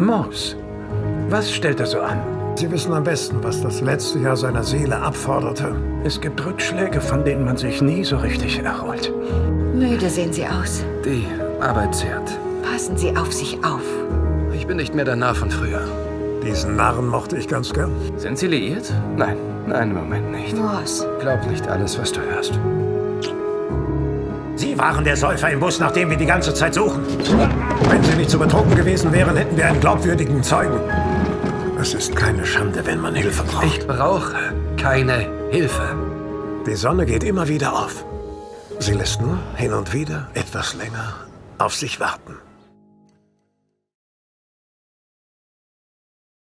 Morse. Was stellt er so an? Sie wissen am besten, was das letzte Jahr seiner Seele abforderte. Es gibt Rückschläge, von denen man sich nie so richtig erholt. Müde sehen Sie aus. Die Arbeit zehrt. Passen Sie auf sich auf. Ich bin nicht mehr der Narr von früher. Diesen Narren mochte ich ganz gern. Sind Sie liiert? Nein, nein, im Moment nicht. Morse. Glaub nicht alles, was du hörst. Sie waren der Säufer im Bus, nach dem wir die ganze Zeit suchen. Wenn Sie nicht so betrunken gewesen wären, hätten wir einen glaubwürdigen Zeugen. Es ist keine Schande, wenn man Hilfe braucht. Ich brauche keine Hilfe. Die Sonne geht immer wieder auf. Sie lässt nur hin und wieder etwas länger auf sich warten.